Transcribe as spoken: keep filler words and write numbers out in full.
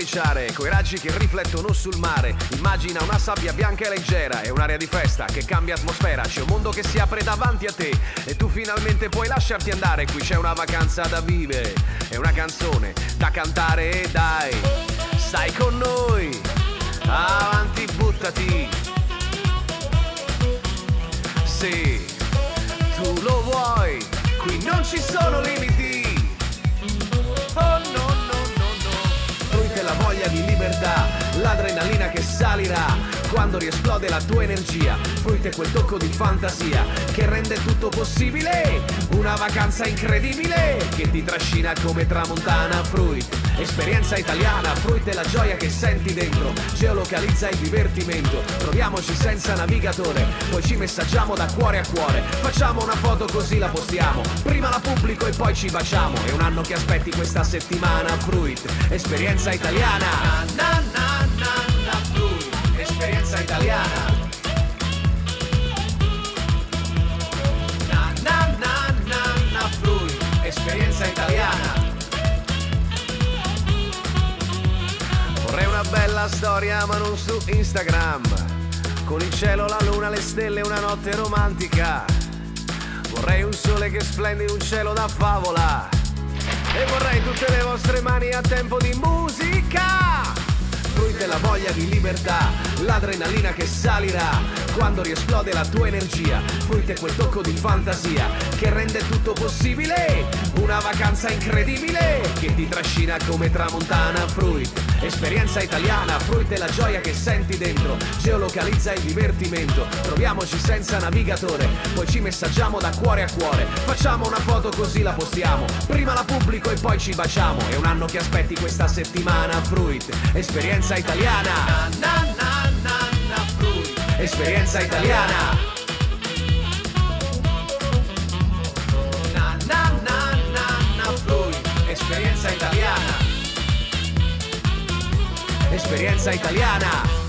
verniciare, coi raggi che riflettono sul mare. Immagina una sabbia bianca e leggera e un'aria di festa che cambia atmosfera. C'è un mondo che si apre davanti a te e tu finalmente puoi lasciarti andare. Qui c'è una vacanza da vivere e una canzone da cantare e dai, stai con noi, avanti buttati. Sì, tu lo vuoi, qui non ci sono limiti. Oh no no no no. Fruite la voglia di libertà, l'adrenalina che salirà quando riesplode la tua energia. Fruite quel tocco di fantasia che rende tutto possibile. Una vacanza incredibile che ti trascina come tramontana. Fruit, esperienza italiana. Fruit è la gioia che senti dentro. Geolocalizza il divertimento. Troviamoci senza navigatore, poi ci messaggiamo da cuore a cuore. Facciamo una foto così la postiamo. Prima la pubblico e poi ci baciamo. È un anno che aspetti questa settimana. Fruit, esperienza italiana. Na, na, na, na, Fruit, esperienza italiana. Na na na na na Fruit, esperienza italiana. Vorrei una bella storia ma non su Instagram, con il cielo, la luna, le stelle, una notte romantica. Vorrei un sole che splende, un cielo da favola. E vorrei tutte le vostre mani a tempo di musica. Fruit è la voglia di libertà, l'adrenalina che salirà quando riesplode la tua energia. Fruit è quel tocco di fantasia che rende tutto possibile. Una vacanza incredibile che ti trascina come tramontana. Fruit, esperienza italiana. Fruit è la gioia che senti dentro. Geolocalizza il divertimento. Troviamoci senza navigatore, poi ci messaggiamo da cuore a cuore. Facciamo una foto così la postiamo. Prima la pubblico e poi ci baciamo. È un anno che aspetti questa settimana. Fruit, esperienza italiana. Na na na na na Fruit, esperienza italiana. Na na na na na Fruit, esperienza italiana. Esperienza italiana.